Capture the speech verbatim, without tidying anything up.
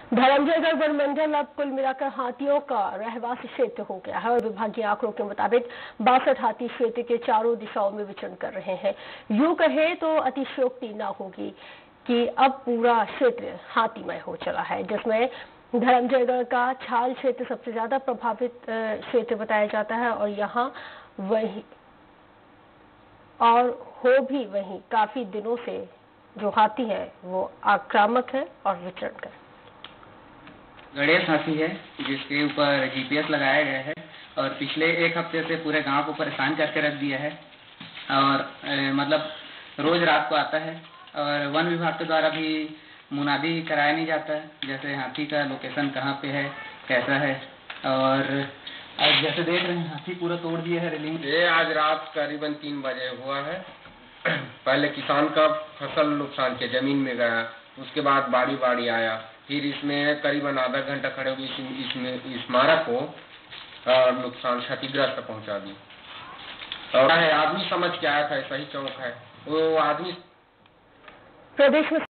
Dharamjaigarh one मंडल अब कुल मिलाकर हाथियों का रहवासी क्षेत्र हो गया है और विभागीय आंकड़ों के मुताबिक बासठ हाथी क्षेत्र के चारों दिशाओं में विचरण कर रहे हैं। यूं कहे तो अतिशयोक्ति न होगी कि अब पूरा क्षेत्र हाथीमय हो चला है, जिसमें धर्मजयगढ़ का छाल क्षेत्र सबसे ज्यादा प्रभावित क्षेत्र बताया जाता है और यहाँ वही और हो भी वही काफी दिनों से जो हाथी है वो आक्रामक है और विचरण कर गणेश हाथी है जिसके ऊपर जीपीएस लगाया गया है और पिछले एक हफ्ते से पूरे गांव को परेशान करके रख दिया है और ए, मतलब रोज रात को आता है और वन विभाग के द्वारा भी मुनादी कराया नहीं जाता है, जैसे हाथी का लोकेशन कहाँ पे है, कैसा है। और आज जैसे देख रहे हैं हाथी पूरा तोड़ दिया है रेलिंग। ये आज रात करीबन तीन बजे हुआ है। पहले किसान का फसल नुकसान के जमीन में गया, उसके बाद बाड़ी बाड़ी आया, फिर इसमें करीबन आधा घंटा खड़े हुए इसमें इमारत को नुकसान क्षतिग्रस्त पहुंचा दी। और आदमी समझ के आया था, सही चौक है वो आदमी प्रदेश में